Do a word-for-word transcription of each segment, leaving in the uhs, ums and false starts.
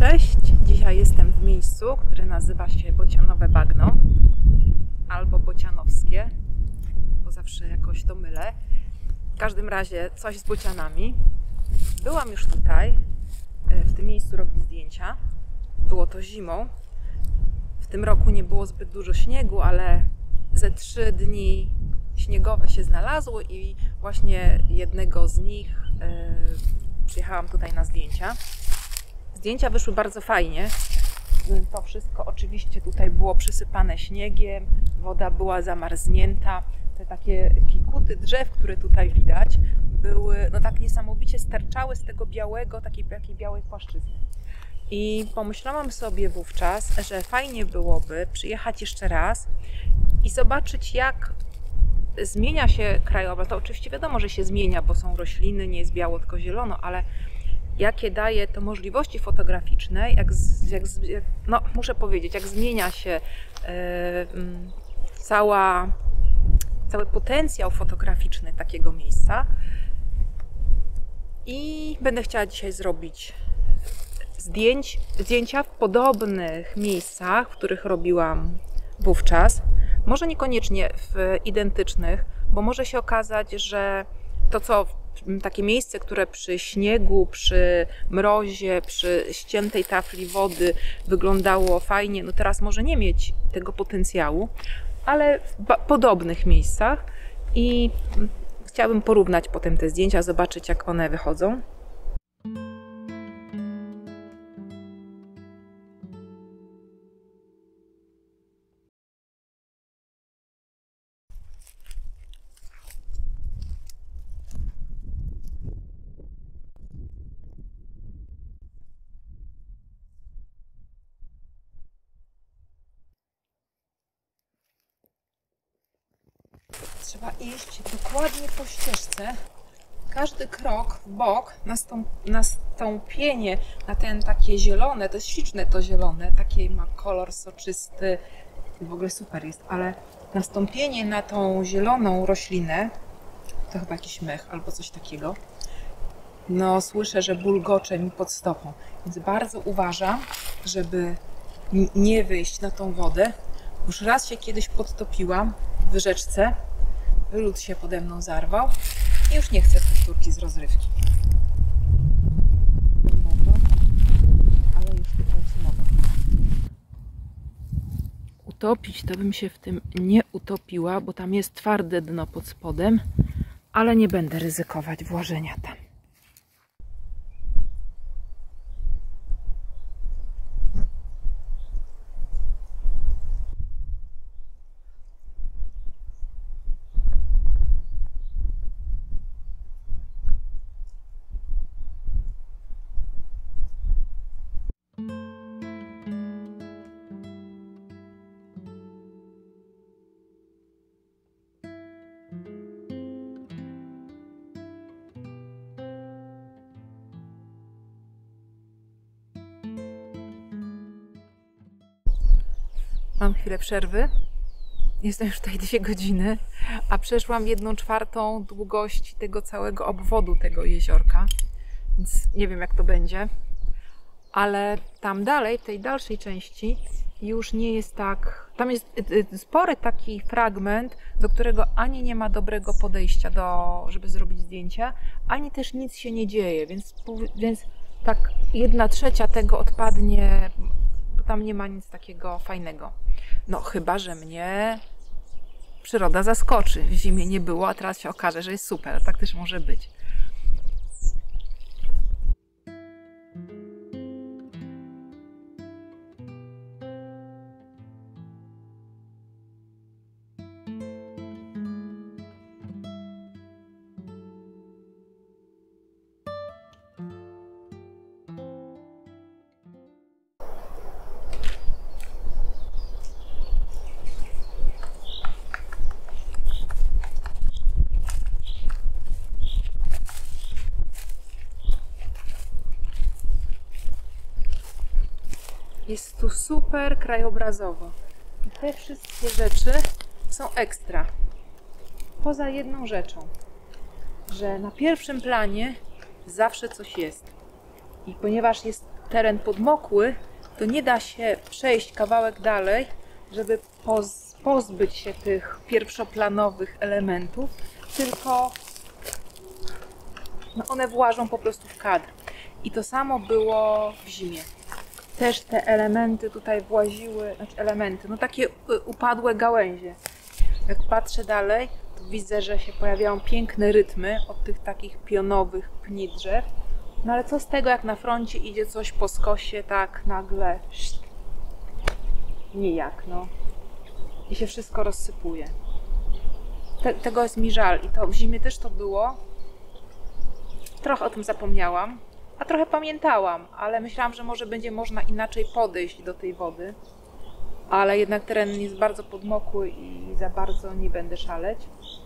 Cześć! Dzisiaj jestem w miejscu, które nazywa się Bocianowe Bagno albo Bocianowskie, bo zawsze jakoś to mylę. W każdym razie coś z bocianami. Byłam już tutaj, w tym miejscu robić zdjęcia. Było to zimą. W tym roku nie było zbyt dużo śniegu, ale ze trzy dni śniegowe się znalazło i właśnie jednego z nich yy, przyjechałam tutaj na zdjęcia. Zdjęcia wyszły bardzo fajnie. To wszystko oczywiście tutaj było przysypane śniegiem, woda była zamarznięta. Te takie kikuty drzew, które tutaj widać, były no tak niesamowicie sterczały z tego białego, takiej, takiej białej płaszczyzny. I pomyślałam sobie wówczas, że fajnie byłoby przyjechać jeszcze raz i zobaczyć, jak zmienia się krajobraz. To oczywiście wiadomo, że się zmienia, bo są rośliny, nie jest biało, tylko zielono, ale jakie daje to możliwości fotograficzne, jak, jak, jak no muszę powiedzieć, jak zmienia się yy, cała, cały potencjał fotograficzny takiego miejsca. I będę chciała dzisiaj zrobić zdjęć, zdjęcia w podobnych miejscach, w których robiłam wówczas. Może niekoniecznie w identycznych, bo może się okazać, że to co takie miejsce, które przy śniegu, przy mrozie, przy ściętej tafli wody wyglądało fajnie, no teraz może nie mieć tego potencjału, ale w podobnych miejscach i chciałabym porównać potem te zdjęcia, zobaczyć, jak one wychodzą. Trzeba iść dokładnie po ścieżce. Każdy krok w bok, nastąp, nastąpienie na ten takie zielone, to jest śliczne to zielone, taki ma kolor soczysty, w ogóle super jest, ale nastąpienie na tą zieloną roślinę, to chyba jakiś mech albo coś takiego, no słyszę, że bulgocze mi pod stopą, więc bardzo uważam, żeby nie wyjść na tą wodę. Już raz się kiedyś podtopiłam w rzeczce, lód się pode mną zarwał i już nie chcę powtórki z rozrywki. Ale już tutaj znowu. Utopić to bym się w tym nie utopiła, bo tam jest twarde dno pod spodem, ale nie będę ryzykować włożenia tam. Mam chwilę przerwy. Jestem już tutaj dwie godziny, a przeszłam jedną czwartą długości tego całego obwodu tego jeziorka, więc nie wiem, jak to będzie, ale tam dalej, w tej dalszej części już nie jest tak, tam jest spory taki fragment, do którego ani nie ma dobrego podejścia, do, żeby zrobić zdjęcia, ani też nic się nie dzieje, więc, więc tak jedna trzecia tego odpadnie, bo tam nie ma nic takiego fajnego. No chyba, że mnie przyroda zaskoczy. W zimie nie było, a teraz się okaże, że jest super. Tak też może być. Jest tu super krajobrazowo. I te wszystkie rzeczy są ekstra. Poza jedną rzeczą, że na pierwszym planie zawsze coś jest. I ponieważ jest teren podmokły, to nie da się przejść kawałek dalej, żeby poz pozbyć się tych pierwszoplanowych elementów, tylko no one włażą po prostu w kadr. I to samo było w zimie. Też te elementy tutaj właziły, znaczy elementy, no takie upadłe gałęzie. Jak patrzę dalej, to widzę, że się pojawiają piękne rytmy od tych takich pionowych pni drzew. No ale co z tego, jak na froncie idzie coś po skosie, tak nagle szt, nijak, no. I się wszystko rozsypuje. Te, tego jest mi żal i to w zimie też to było. Trochę o tym zapomniałam, a trochę pamiętałam, ale myślałam, że może będzie można inaczej podejść do tej wody. Ale jednak teren jest bardzo podmokły i za bardzo nie będę szaleć.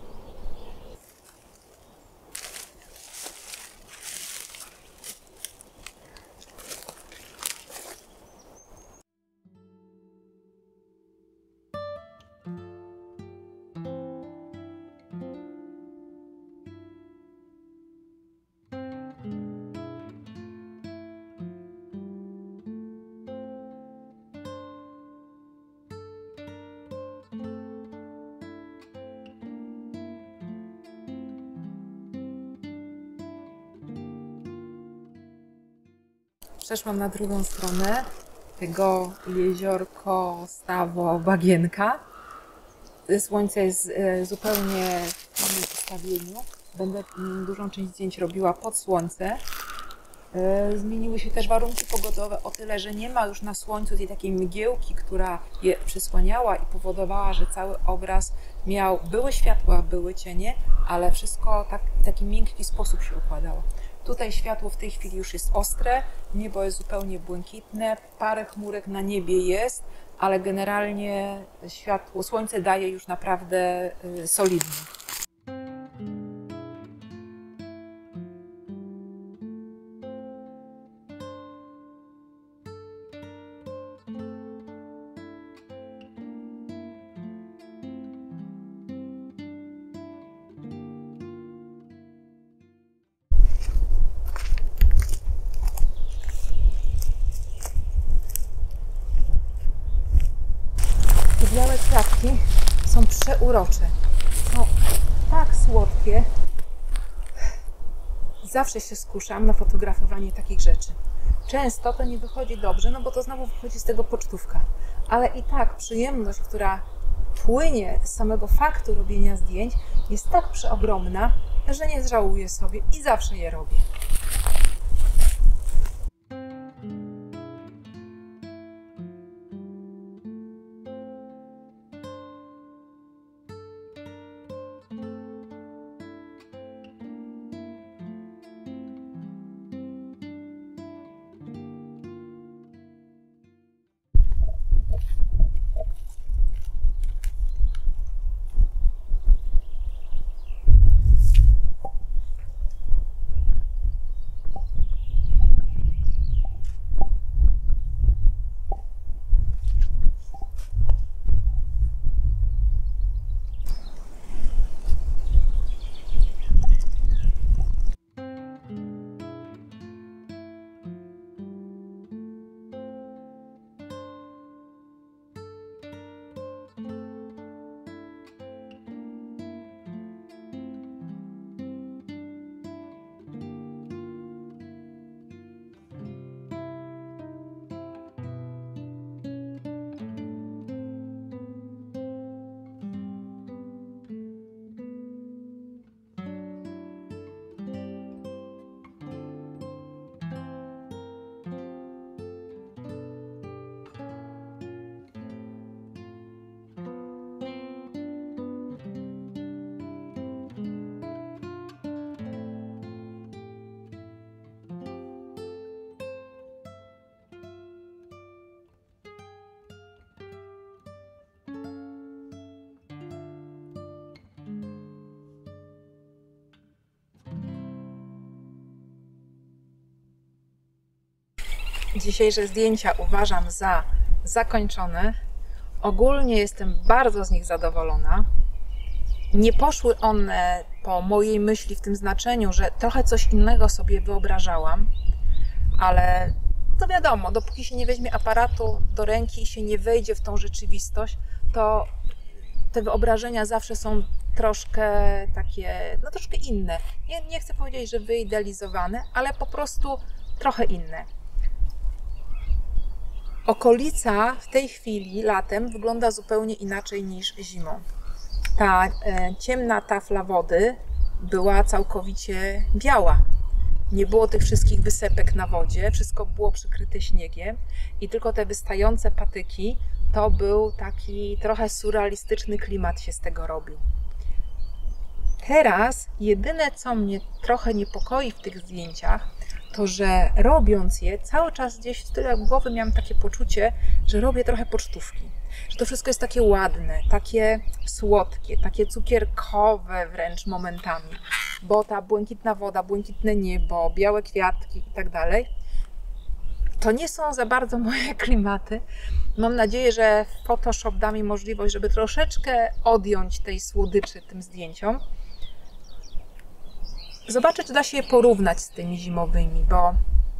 Przeszłam na drugą stronę tego jeziorko Stawo Bagienka. Słońce jest zupełnie w innym ustawieniu. Będę dużą część zdjęć robiła pod słońce. Zmieniły się też warunki pogodowe o tyle, że nie ma już na słońcu tej takiej mgiełki, która je przysłaniała i powodowała, że cały obraz miał, były światła, były cienie, ale wszystko tak, w taki miękki sposób się układało. Tutaj światło w tej chwili już jest ostre, niebo jest zupełnie błękitne, parę chmurek na niebie jest, ale generalnie światło, słońce daje już naprawdę solidnie. Białe kwiatki są przeurocze. No, tak słodkie. Zawsze się skuszam na fotografowanie takich rzeczy. Często to nie wychodzi dobrze, no bo to znowu wychodzi z tego pocztówka. Ale i tak przyjemność, która płynie z samego faktu robienia zdjęć, jest tak przeogromna, że nie żałuję sobie i zawsze je robię. Dzisiejsze zdjęcia uważam za zakończone. Ogólnie jestem bardzo z nich zadowolona. Nie poszły one po mojej myśli w tym znaczeniu, że trochę coś innego sobie wyobrażałam, ale to wiadomo, dopóki się nie weźmie aparatu do ręki i się nie wejdzie w tą rzeczywistość, to te wyobrażenia zawsze są troszkę takie, no troszkę inne. Nie, nie chcę powiedzieć, że wyidealizowane, ale po prostu trochę inne. Okolica w tej chwili latem wygląda zupełnie inaczej niż zimą. Ta e, ciemna tafla wody była całkowicie biała. Nie było tych wszystkich wysepek na wodzie, wszystko było przykryte śniegiem i tylko te wystające patyki to był taki trochę surrealistyczny klimat się z tego robił. Teraz jedyne, co mnie trochę niepokoi w tych zdjęciach, to że robiąc je, cały czas gdzieś w tyle głowy miałam takie poczucie, że robię trochę pocztówki. Że to wszystko jest takie ładne, takie słodkie, takie cukierkowe wręcz momentami. Bo ta błękitna woda, błękitne niebo, białe kwiatki i tak dalej, to nie są za bardzo moje klimaty. Mam nadzieję, że Photoshop da mi możliwość, żeby troszeczkę odjąć tej słodyczy tym zdjęciom. Zobaczę, czy da się je porównać z tymi zimowymi, bo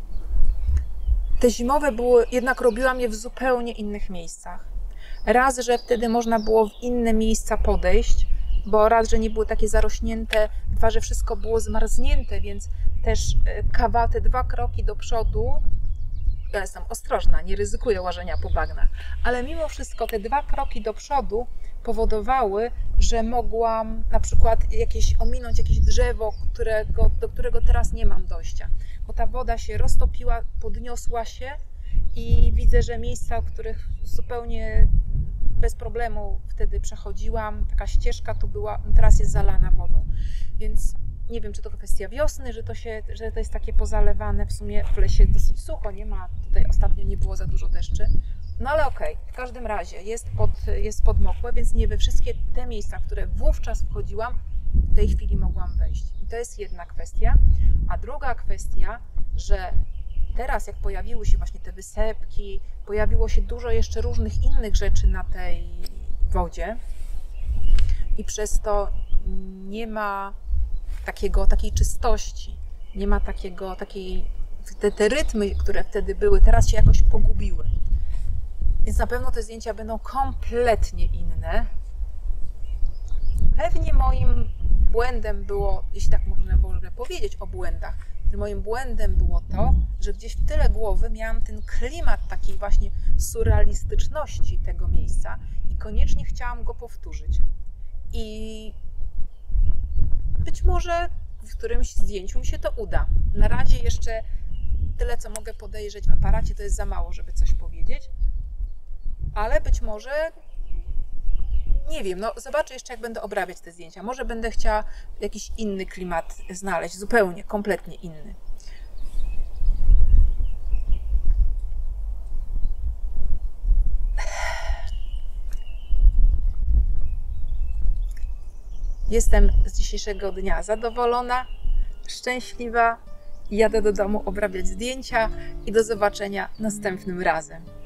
te zimowe były, jednak robiłam je w zupełnie innych miejscach. Raz, że wtedy można było w inne miejsca podejść, bo raz, że nie były takie zarośnięte, dwa, że wszystko było zmarznięte, więc też kawał, te dwa kroki do przodu, ja jestem ostrożna, nie ryzykuję łażenia po bagnach, ale mimo wszystko te dwa kroki do przodu powodowały, że mogłam na przykład jakieś, ominąć jakieś drzewo, którego, do którego teraz nie mam dojścia, bo ta woda się roztopiła, podniosła się i widzę, że miejsca, w których zupełnie bez problemu wtedy przechodziłam, taka ścieżka tu była, teraz jest zalana wodą, więc nie wiem, czy to kwestia wiosny, że to, się, że to jest takie pozalewane, w sumie w lesie dosyć sucho, nie ma, tutaj ostatnio nie było za dużo deszczy, no ale okej, okay, w każdym razie jest, pod, jest podmokłe, więc nie we wszystkie te miejsca, w które wówczas wchodziłam, w tej chwili mogłam wejść. I to jest jedna kwestia, a druga kwestia, że teraz jak pojawiły się właśnie te wysepki, pojawiło się dużo jeszcze różnych innych rzeczy na tej wodzie i przez to nie ma takiego, takiej czystości, nie ma takiego, takiej, te, te rytmy, które wtedy były, teraz się jakoś pogubiły. Więc na pewno te zdjęcia będą kompletnie inne. Pewnie moim błędem było, jeśli tak można w ogóle powiedzieć o błędach, tym moim błędem było to, że gdzieś w tyle głowy miałam ten klimat takiej właśnie surrealistyczności tego miejsca i koniecznie chciałam go powtórzyć. I być może w którymś zdjęciu mi się to uda. Na razie jeszcze tyle, co mogę podejrzeć w aparacie, to jest za mało, żeby coś powiedzieć. Ale być może, nie wiem, no zobaczę jeszcze, jak będę obrabiać te zdjęcia. Może będę chciała jakiś inny klimat znaleźć, zupełnie, kompletnie inny. Jestem z dzisiejszego dnia zadowolona, szczęśliwa. Jadę do domu obrabiać zdjęcia i do zobaczenia następnym razem.